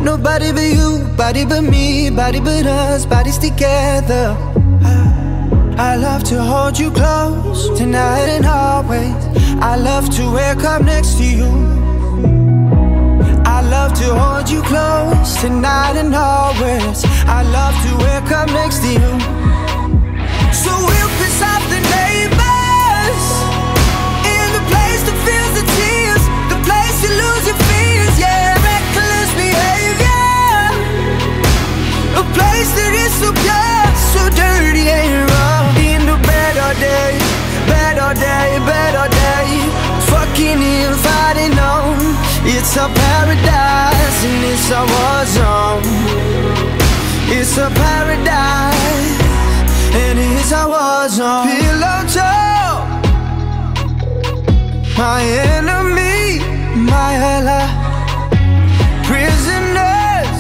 Nobody but you, body but me, body but us, bodies together. I love to hold you close, tonight and always. I love to wake up next to you. I love to hold you close, tonight and always. I love to wake up next to you. So we'll piss off the neighbors, in the place that feels the tears, the place you lose your fears, yeah, reckless behavior. A place that is so pure, so dirty and raw. In the bed all day, bed all day, bed all day, fucking and fighting on. It's a paradise and it's a war zone. It's a paradise and it's a war zone. Pillow talk, my enemy, my ally. Prisoners,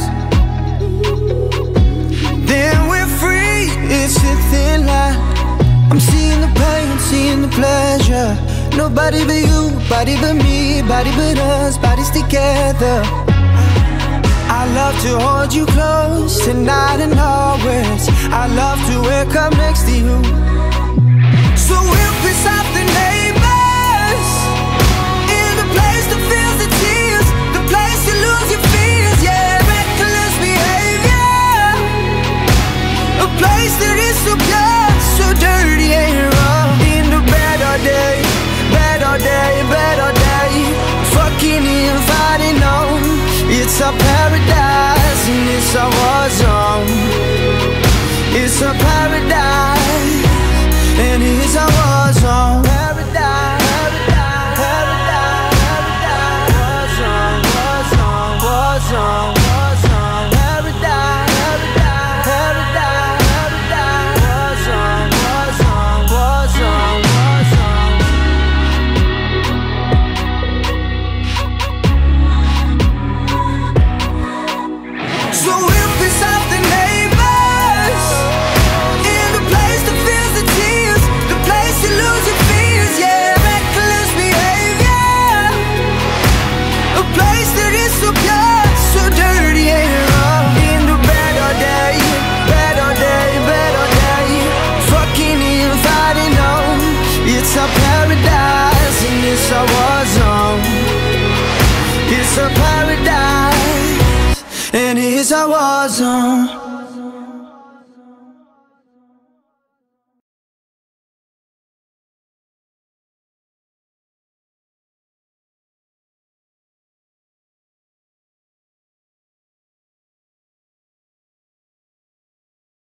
then we're free. It's a thin line. I'm seeing the pain, seeing the pleasure. Nobody but you, body but me, body but us, bodies together. I love to hold you close, tonight and always. I love to wake up next to you. So we'll piss off the neighbors, in the place that feels the tears, the place you lose your fears, yeah, reckless behavior. A place that is so pure, so dirty and raw. In the bed all day, bed all day, bed all day, fucking and fighting on. It's a paradise and it's a war zone. It's a paradise and it's a war zone. Paradise, paradise, paradise, paradise, war zone, war zone, war zone, paradise, paradise, paradise, paradise, war zone, war zone, war zone, war zone. So we'll piss off the neighbors, in the place that feels the tears, the place you lose your fears, yeah, reckless behavior. A place that is so pure, so dirty and raw. In the bed all day, bed all day, bed all day, fucking and fighting on. It's a paradise and it's a war zone. It's a paradise and it's a war zone.